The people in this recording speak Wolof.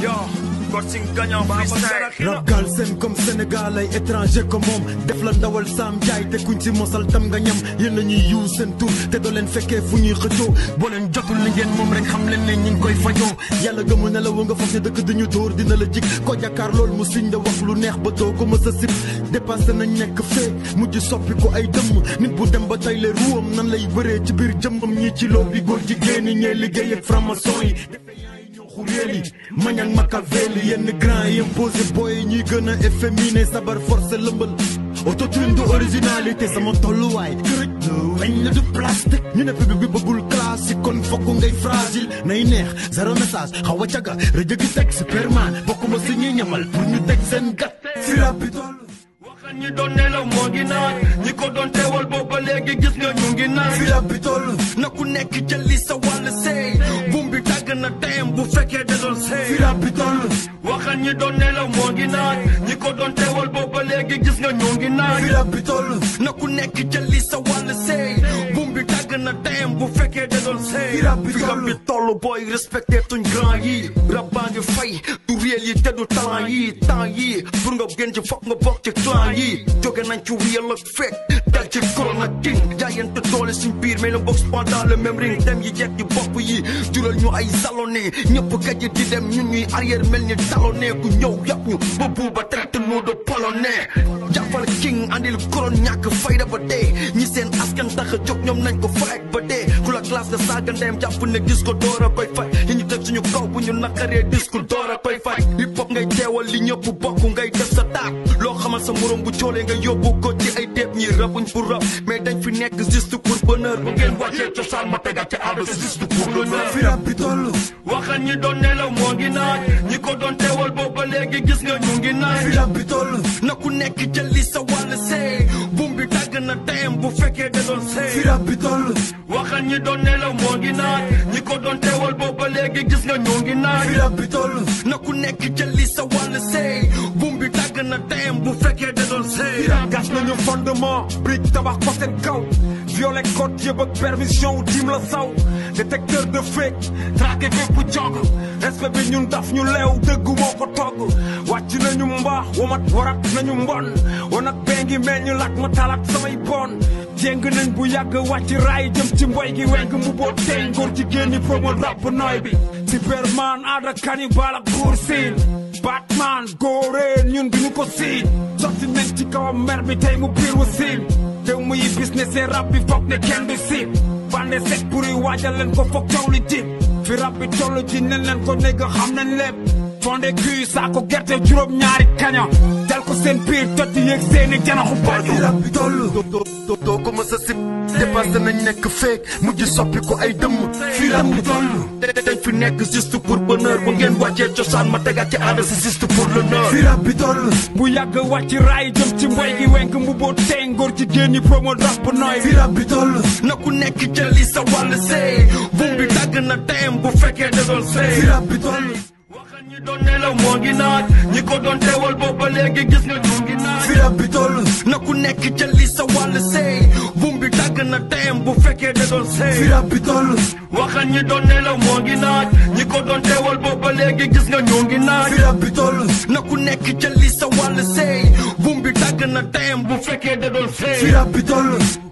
Yo, Boxing gagnant freestyle. Rap Galsen comme Sénégal ay étranger comme moom def la ndawal Sam Jaay te kuñ ci mosal tam nga ñam yéen la ñuy yu seen tur te doo leen fekkee fu ñuy xëccoo boo leen jotul li ngeen moom rek xam leen ne ñi ngi koy fajoo yàlla gëmu ne la wa nga foog ne dëkk dañu dóor dina la jik ko jàkkaar lool mu siñ da wax lu neex ba doo ko mës a sib dépassé nañ nekk feek mujj soppi ko ay dëmm nit bu dem ba tay le ruwam nan lay bëree ci biir jëmmam ñii ci loo bi góor jigéen ñi ñee liggéey ak franc-maçon yi xuréeli mañang Machiavelli yenn grand yi imposé boy ñuy gën a efféminé sabar forcé lëmbal autotune du originalité sama tolluwaay kërëj la weñ la du plastique ñu ne public bi bëggul classique kon fokk ngay fragile nay neex zéro message xaw a caga rajo gi teg superman bokkuma si ñuy ñamal pour ñu teg seen gat fi rap bi toll waxal ñi doon nelaw moo ngi naan ñi ko doon teewal booba léegi gis nga ñu ngi naan fi rap bi toll na ku nekk jëli sa wàll seey buum bi tàgg na teyam bu fekkee da doon seey fi rap bi toll waxal ñi doon nelaw moo ngi naan ñi ko doon teewal booba léegi gis nga ñu ngi naan fi rap bi toll na ku nekk jëli sa wàll seey buum bi tàgg na teyam bu fekkee da doon seey fi rap bi toll booy respecté tuñ grand yi rap baa ngi fay du réel yi te du talent yi temps yi pour nga gën ci foog nga bokk ci clan yi jóge nañ ci réel ak fekk dal ci corona king jaayante doole suñ biir mais le box pendant le même ring dem yi jekk ci bopp yi jural ñu ay salonné ñëpp gajj di dem ñun ñuy arrière mel ni talonné ku ñëw yàpp ñu ba buuba traite nous de polonais jàppal king andil couronne ñàkk fayda ba dee ñi seen askan tax a jóg ñoom nañ ko fayek ba dee ku la classe de saaga ndeem jàpp ne gis ko door a koy fay yi ñu teg suñu kaw bu ñu nakaree discours door a koy fay hip hop ngay teewal li ñëpp bokk ngay def sa taat loo xamal sa morom bu coolee nga yóbbu ko ci ay déeb ñi rabuñ pour rab mais dañ fi nekk juste pour bonheur bu ngeen wàccee cosaan ma tegaat ci àll c'est juste pour l'honneur fi rap bi toll waxal ñi doon nelaw moo ngi naan ñi ko doon teewal booba léegi gis nga ñu ngi naan fi rap bi toll na ku nekk jëli sa wàll seey buum bi tàgg na teyam bu fekkee da doon seey fi rap bi toll waxal ñi doon nelaw moo ngi naan ñi ko doon teewal booba léegi gis nga ñu ngi naan fi rap bi toll na ku nekk jëli sa wàll seey buum bi tàgg na teyam bu fekkee da doon seey gas nañu fondement brique tabax ko seen kaw violet code yëpp ak permission wu tiim la saw détecteur de fake traqué fépp jog respect bi ñun daf ñu leew dëggu moo ko togg wàcc nañu mbaax wamat warat nañu mbon wanak bee ngi mel ñu lak ma talat samay bon jéng nañ bu yàgg wàcc raay jëm ci mboy gi weng mu boo teeñ góor jigéen ñi promo rap nooy bi Superman aada cannibal ak buur siin Batman góoree ñun duñu ko siin sotti nañ ci kawam mer bi tey mu biir wu siin te muy business e rap bi foog ne kenn du siib bande set pour yi waajal leen ko foog coow li jib fi rap bi toll ji nen leen ko négg xam nañ lépp fonde kuy saako gerte juróom ñaari kaña jal ko seen biir toti yéeg seeni janaxu baju fi rap bi toll doo ko mës a sib dépassé nañ nekk feek mujj soppi ko ay dëmm fi rap bi toll dañ fi nekk juste pour bonheur bu ngeen wàccee cosaan ma tegaat ci aada c'est juste pour l'honneur fi rap bi toll bu yàgg wàcc raay jëm ci mboy gi wenk mu boo teeñ góor jigéen ñi promo rap nooy fi rap bi toll na ku nekk jëli sa wàll seey buum bi tàgg na teyam bu fekkee da doon seey fi rap bi toll waxal ñi doon nelaw moo ngi naan ñi ko doon teewal booba léegi gis nga ñu ngi naan fi rap bi toll na ku nekk jëli sa wàll seey buum bi tàgg na teyam bu fekkee da doon seey fi rap bi toll waxal ñi doon nelaw moo ngi naan ñi ko doon teewal booba léegi gis nga ñu ngi naan fi rap bi toll na ku nekk jëli sa wàll seey buum bi tàgg na teyam bu fekkee da doon seey fi rap bi toll